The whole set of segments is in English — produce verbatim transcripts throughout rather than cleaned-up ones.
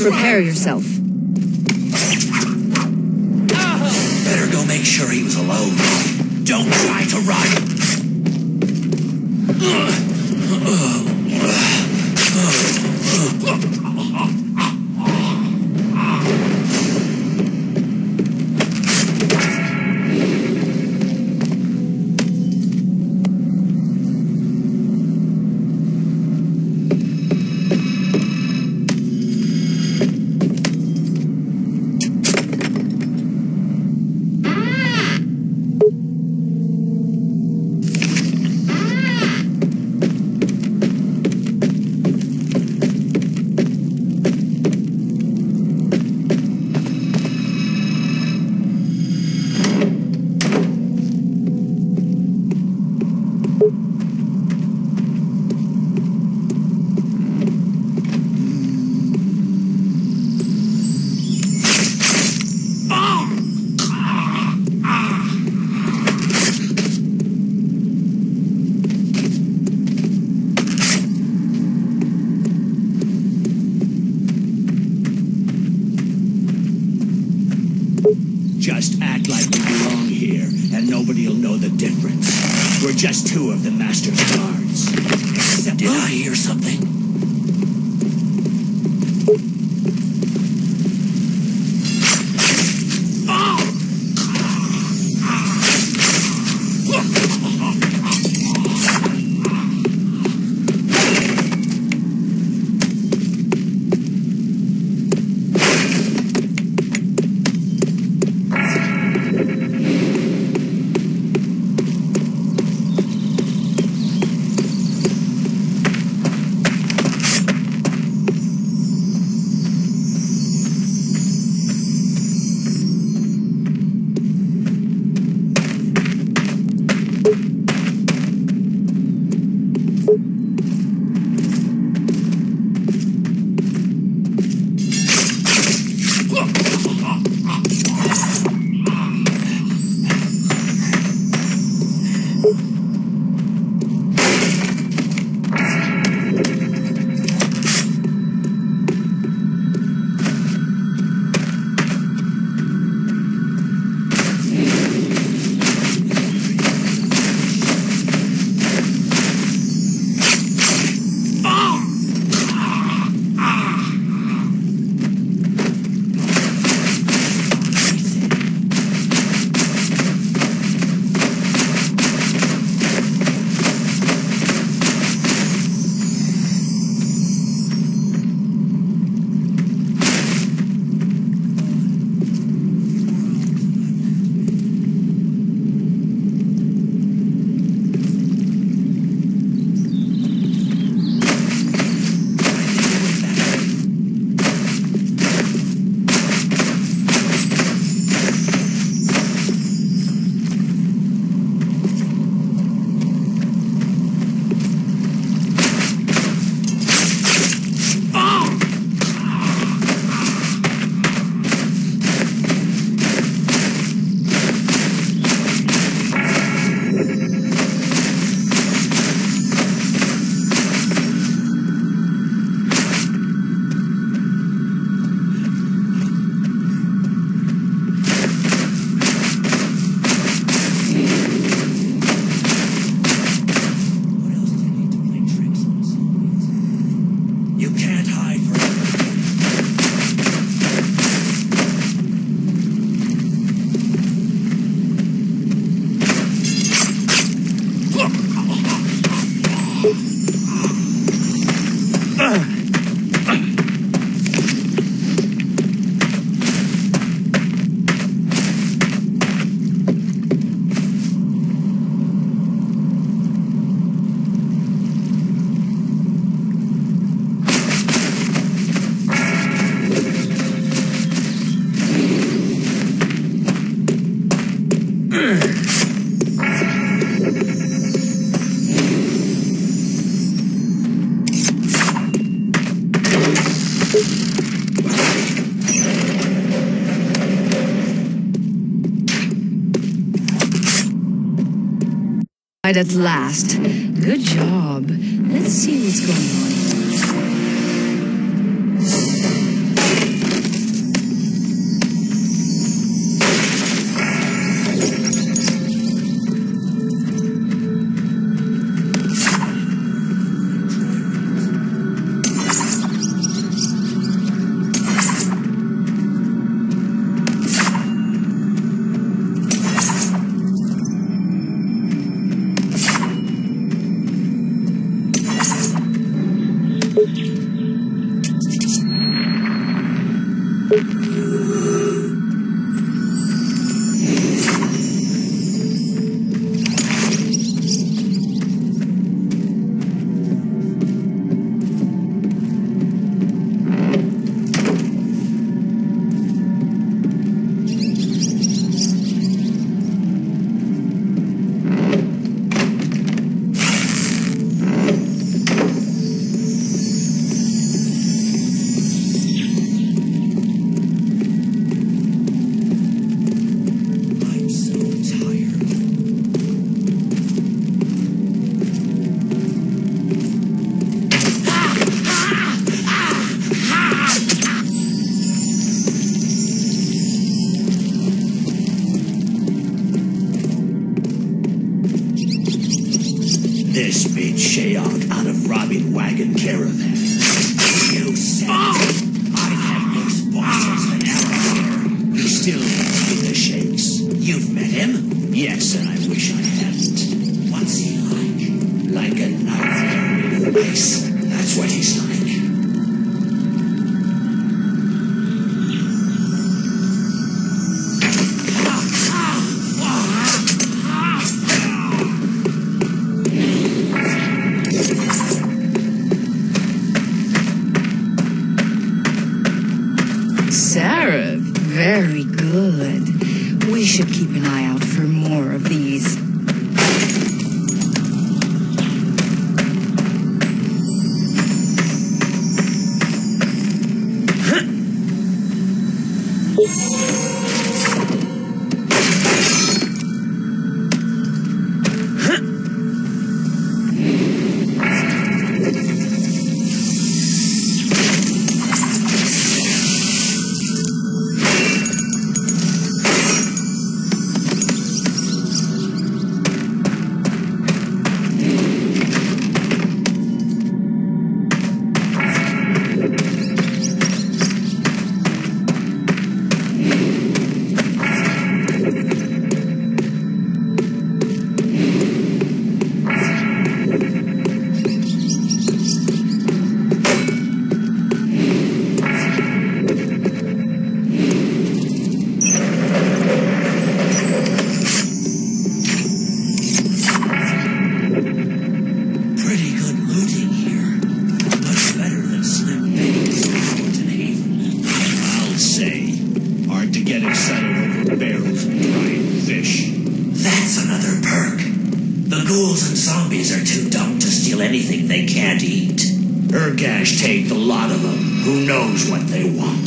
Prepare yourself. Better go make sure he was alone. Don't try to run. Just act like we belong here, and nobody'll know the difference. We're just two of the Master's guards. Except Did I hear something? At last. Good job. Let's see what's going on. This made Shayok out of robbing wagon caravan. You said I'd have more sponsors than Arrow. He still gives me the shakes. You've met him? Yes, and I wish I hadn't. What's he like? Like a knife carried ice. That's what he's like. Sarah, very good. We should keep an eye out for more of these. Anything they can't eat. Urgash take the lot of them. Who knows what they want?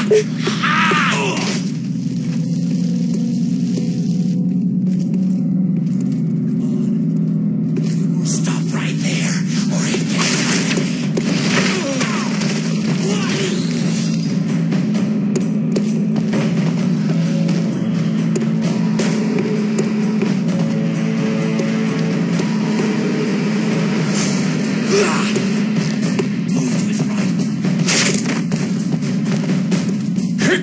Stop right there, or it Move with right.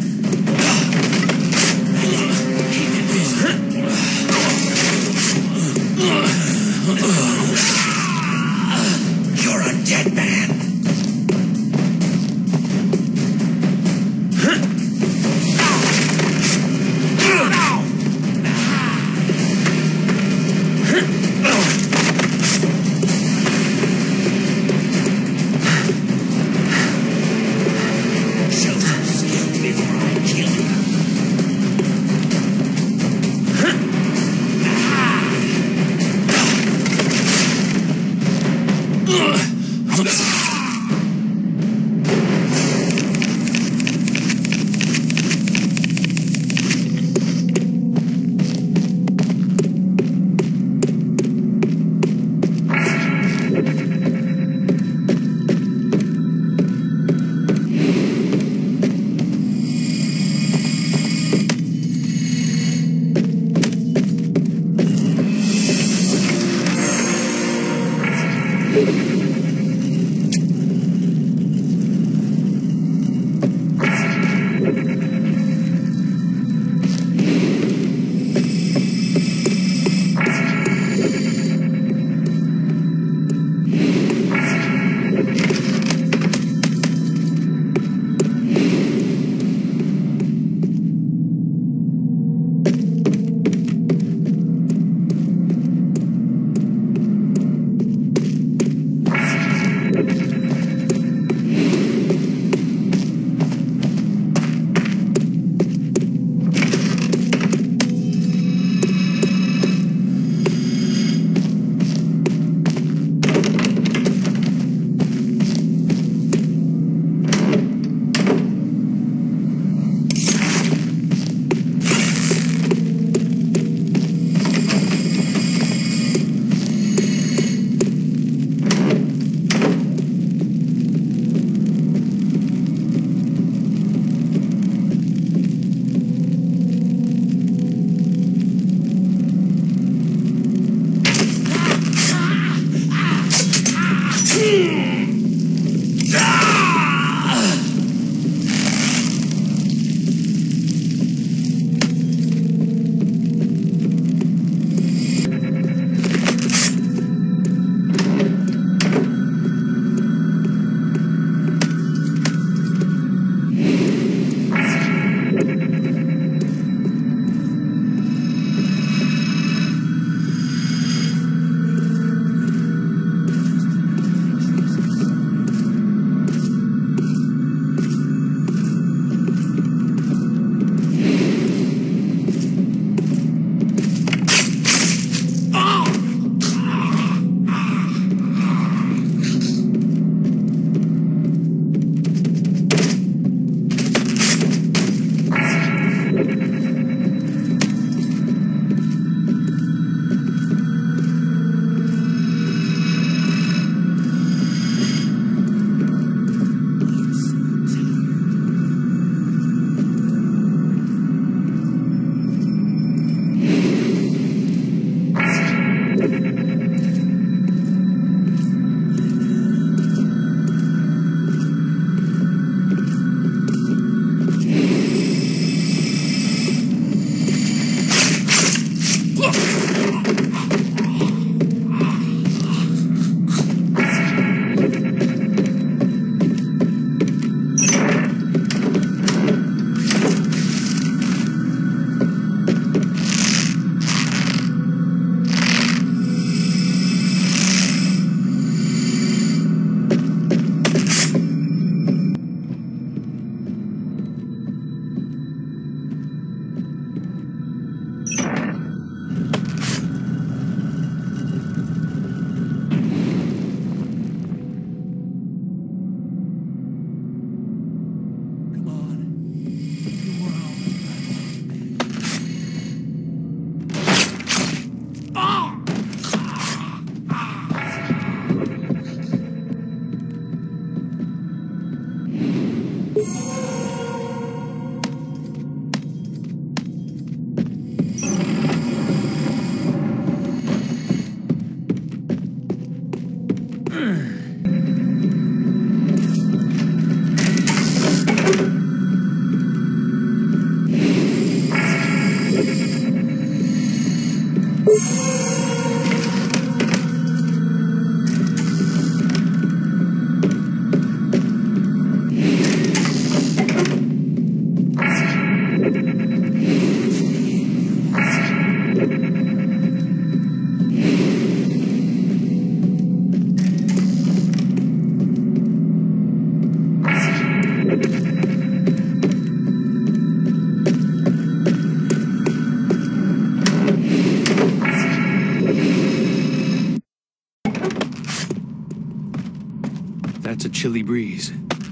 That's a chilly breeze.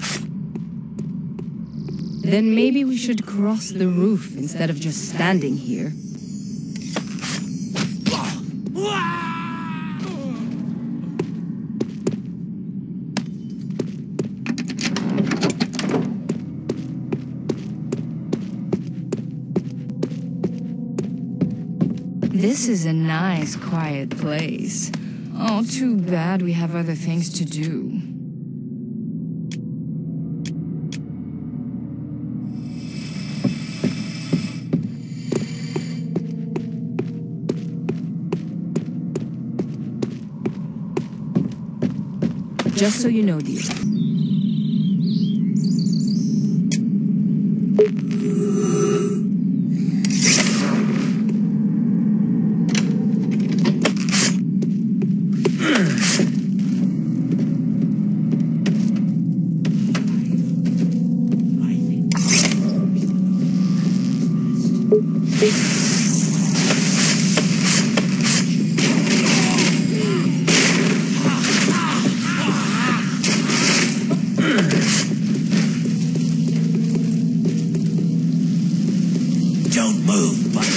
Then maybe we should cross the roof instead of just standing here. This is a nice, quiet place. Oh, too bad we have other things to do. Just so you know, dear. Don't move, buddy.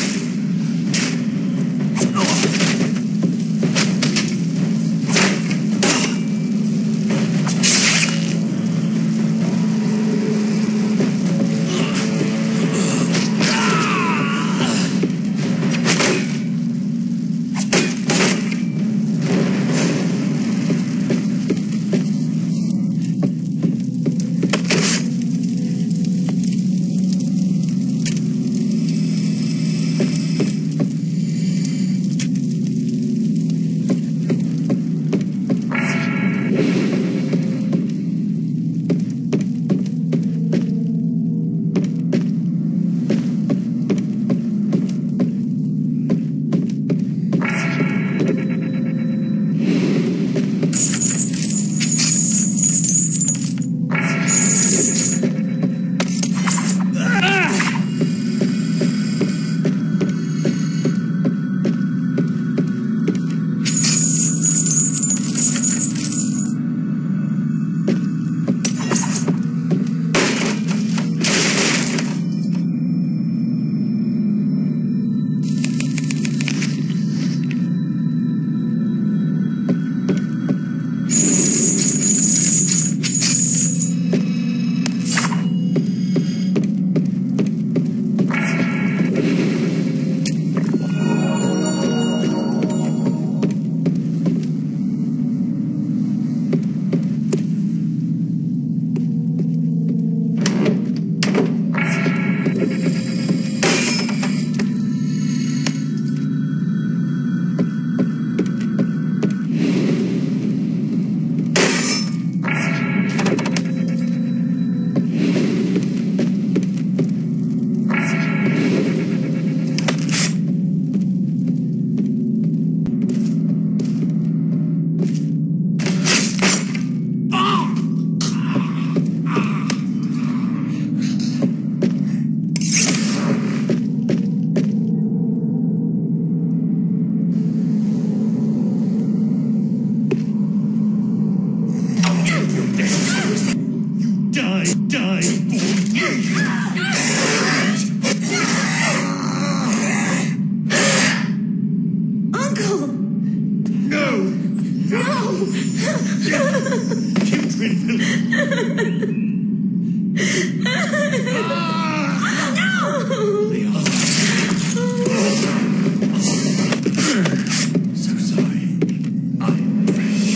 So sorry. I'm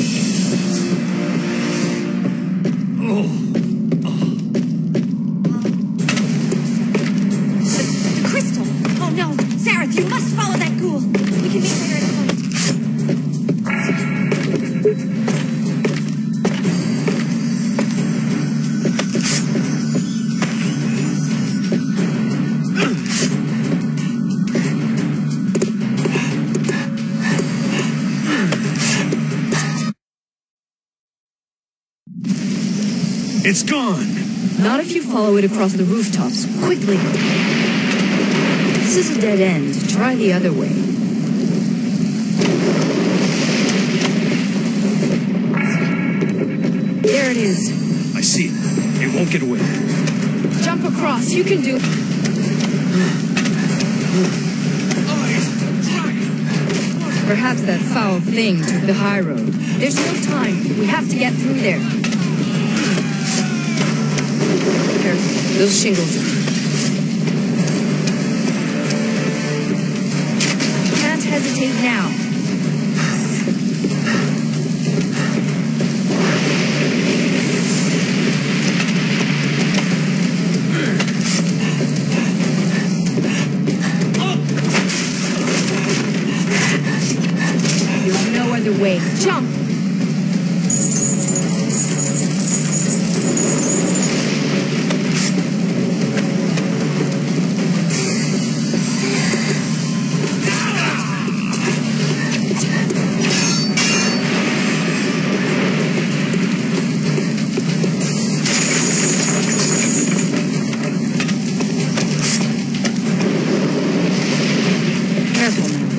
Oh. The, the crystal! Oh no! Sareth, you must follow that ghoul! We can meet later at a point. It's gone! Not if you follow it across the rooftops. Quickly! This is a dead end. Try the other way. There it is. I see it. It won't get away. Jump across. You can do it. Perhaps that foul thing took the high road. There's no time. We have to get through there. Careful. Those shingles are... Can't hesitate now. There's no other way. Jump! Careful now.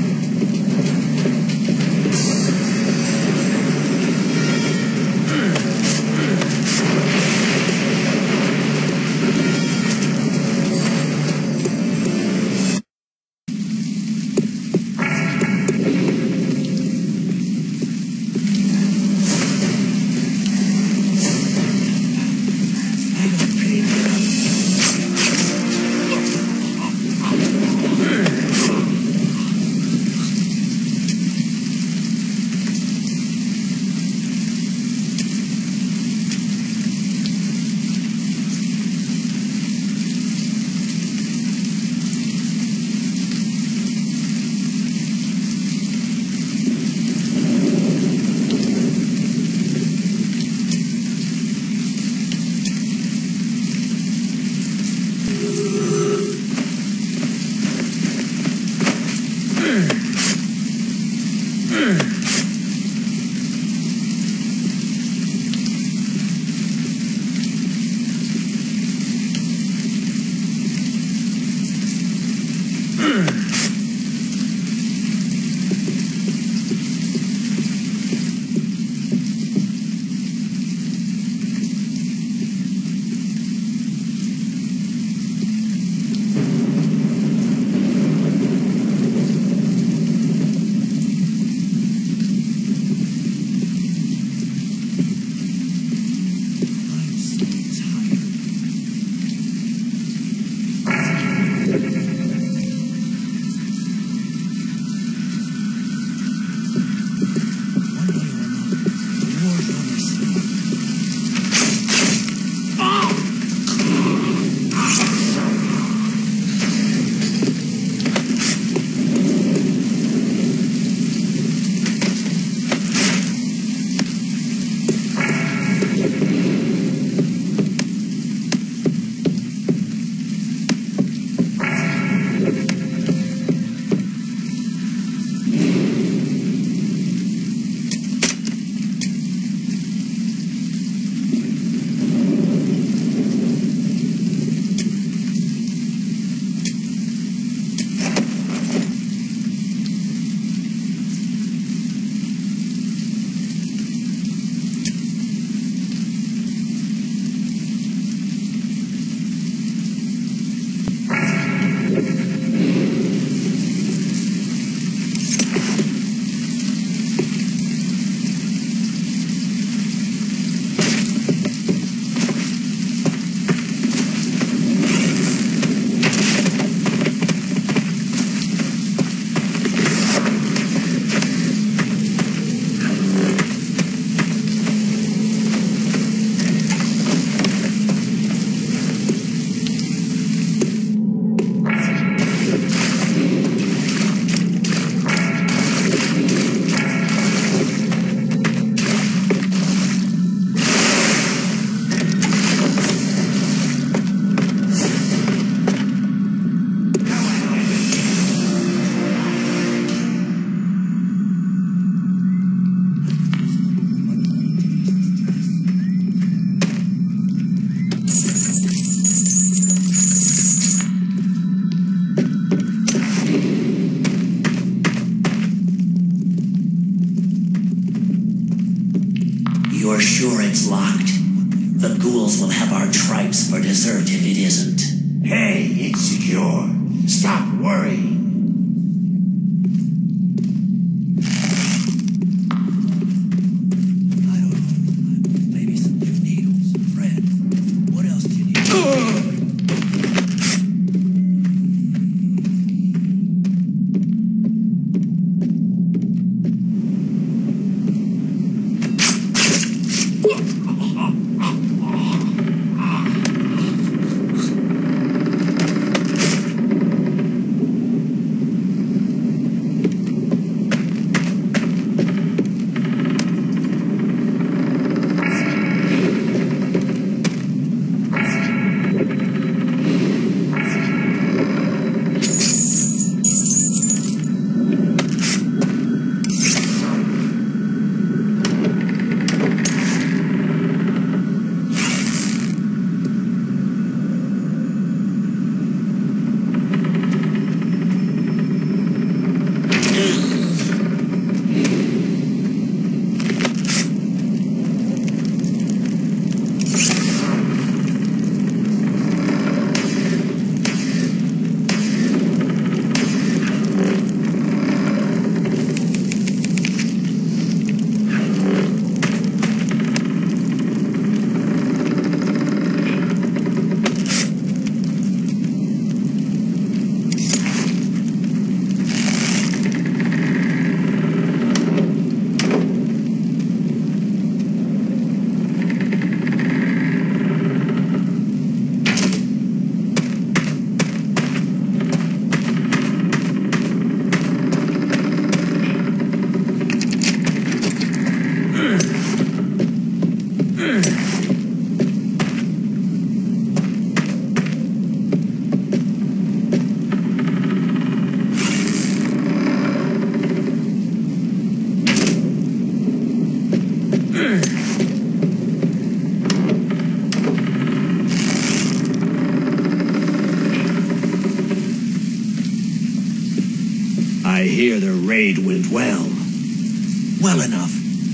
desert if it isn't. Hey, it's secure. Stop worrying. I hear the raid went well. Well enough.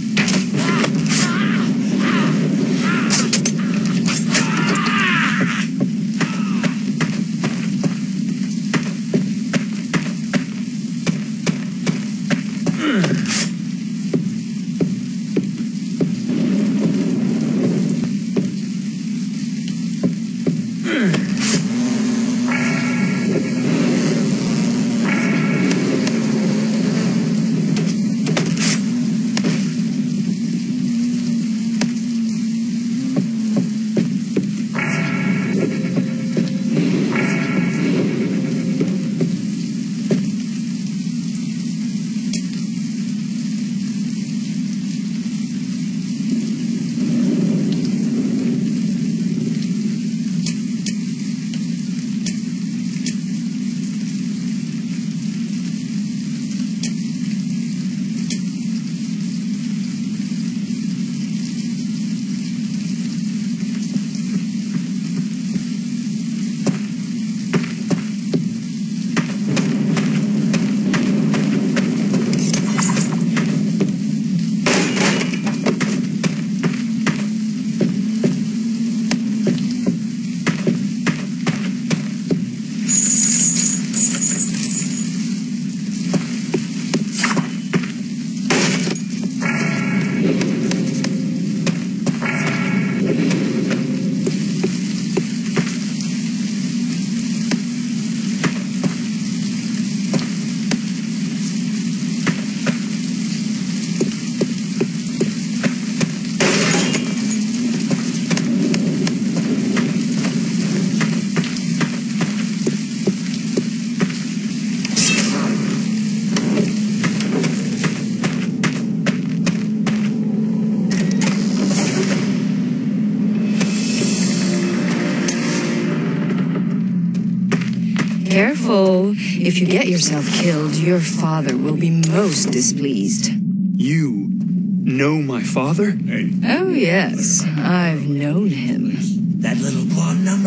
Careful. If you get yourself killed, your father will be most displeased. You know my father? Hey. Oh, yes. I've known him. That little blonde number.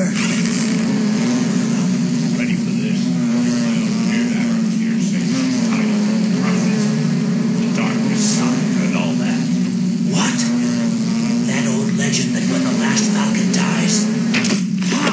Ready for this? The darkness sunk and all that. What? That old legend that when the last Falcon dies...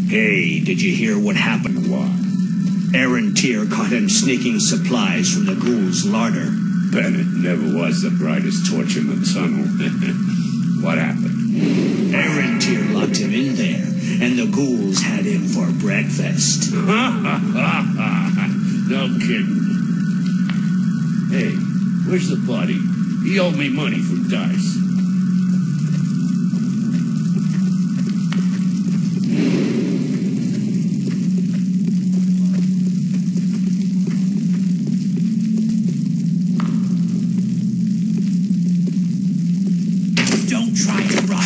Hey, did you hear what happened? What? Aaron Tyr caught him sneaking supplies from the ghoul's larder. Bennett never was the brightest torch in the tunnel. What happened? Aaron Tyr locked him in there, and the ghouls had him for breakfast. No kidding. Hey, where's the body? He owed me money from Dice. Don't try to run.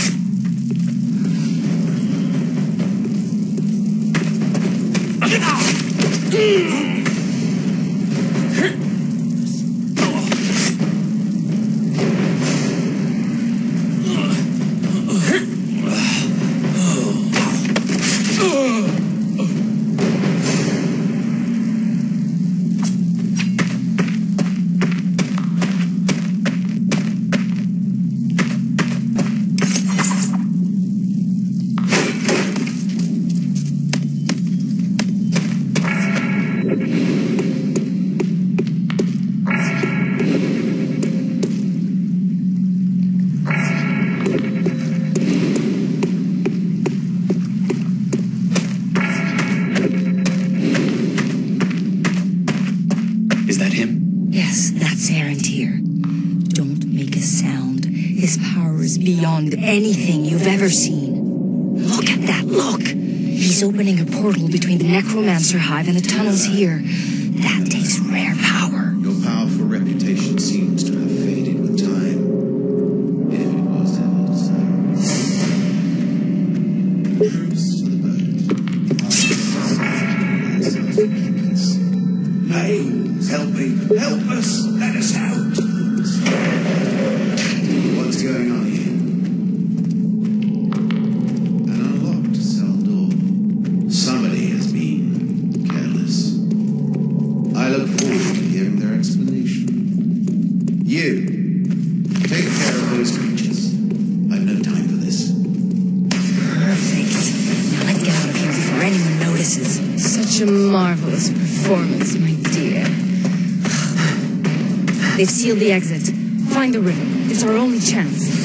Is that him? Yes, that's Aaron Tyr. Don't make a sound. His power is beyond anything you've ever seen. Look at that, look! He's opening a portal between the Necromancer Hive and the tunnels here. That takes rare power. Your powerful reputation seems to have faded with time. If it was ever so. Truce to the bird. Hey, help me. Help us. Let us out. What's going on here? An unlocked cell door. Somebody has been careless. I look forward to hearing their explanation. You, take care of those creatures. I've no time for this. Perfect. Now let's get out of here before anyone notices. Such a marvelous performance, my dear. They've sealed the exit. Find the river. It's our only chance.